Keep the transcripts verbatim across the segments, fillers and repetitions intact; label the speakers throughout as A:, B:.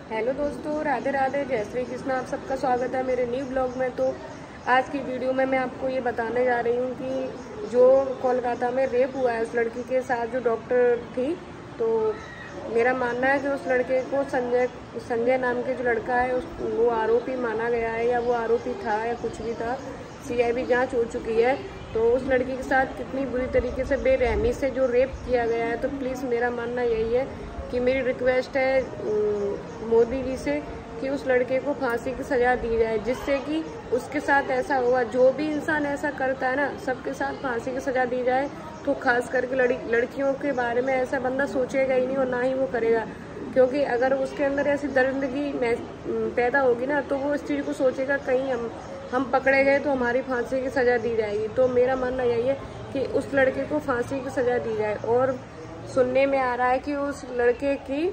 A: Hello दोस्तों, राधे राधे, जय श्री कृष्ण। आप सबका स्वागत है मेरे न्यू ब्लॉग में। तो आज की वीडियो में मैं आपको ये बताने जा रही हूँ कि जो कोलकाता में रेप हुआ है उस लड़की के साथ जो डॉक्टर थी, तो मेरा मानना है कि उस लड़के को संजय संजय नाम के जो लड़का है उस वो आरोपी माना गया है, या वो आरोपी था या कुछ भी था। सीआईबी जांच हो चुकी है। तो उस लड़की के साथ कितनी बुरी तरीके से बेरहमी से जो रेप किया गया है, तो प्लीज़ मेरा मानना यही है कि मेरी रिक्वेस्ट है मोदी जी से कि उस लड़के को फांसी की सज़ा दी जाए, जिससे कि उसके साथ ऐसा हुआ, जो भी इंसान ऐसा करता है ना, सबके साथ फांसी की सज़ा दी जाए। तो खास करके लड़ी लड़कियों के बारे में ऐसा बंदा सोचेगा ही नहीं और ना ही वो करेगा, क्योंकि अगर उसके अंदर ऐसी दरिंदगी पैदा होगी ना, तो वो इस चीज़ को सोचेगा कहीं हम हम पकड़े गए तो हमारी फांसी की सज़ा दी जाएगी। तो मेरा मानना यही है कि उस लड़के को फांसी की सज़ा दी जाए। और सुनने में आ रहा है कि उस लड़के की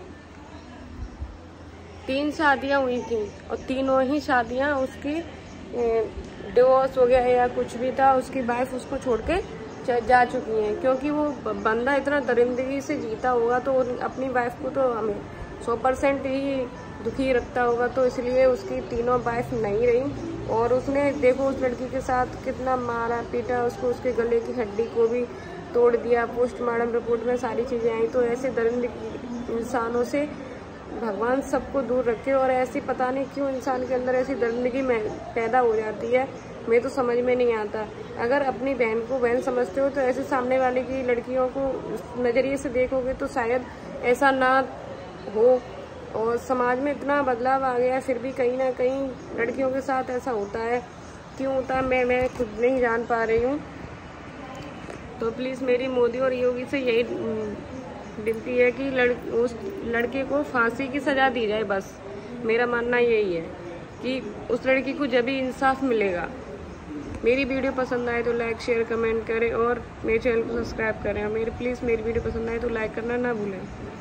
A: तीन शादियां हुई थी और तीनों ही शादियां उसकी डिवोर्स हो गया है या कुछ भी था, उसकी वाइफ उसको छोड़ के जा चुकी हैं, क्योंकि वो बंदा इतना दरिंदगी से जीता होगा तो अपनी वाइफ को तो हमें सौ परसेंट ही दुखी रखता होगा। तो इसलिए उसकी तीनों वाइफ नहीं रही और उसने देखो उस लड़की के साथ कितना मारा पीटा, उसको उसके गले की हड्डी को भी तोड़ दिया। पोस्टमार्टम रिपोर्ट में सारी चीज़ें आई। तो ऐसे दरिंदगी इंसानों से भगवान सबको दूर रखे। और ऐसी पता नहीं क्यों इंसान के अंदर ऐसी दरिंदगी में पैदा हो जाती है, मैं तो समझ में नहीं आता। अगर अपनी बहन को बहन समझते हो तो ऐसे सामने वाले की लड़कियों को नज़रिए से देखोगे तो शायद ऐसा ना हो। और समाज में इतना बदलाव आ गया है, फिर भी कहीं ना कहीं लड़कियों के साथ ऐसा होता है। क्यों होता है मैं मैं खुद नहीं जान पा रही हूँ। तो प्लीज़ मेरी मोदी और योगी से यही विनती है कि लड़ उस लड़के को फांसी की सज़ा दी जाए। बस मेरा मानना यही है कि उस लड़की को जब भी इंसाफ मिलेगा। मेरी वीडियो पसंद आए तो लाइक शेयर कमेंट करें और मेरे चैनल को सब्सक्राइब करें। और मेरी प्लीज़ मेरी वीडियो पसंद आए तो लाइक करना ना भूलें।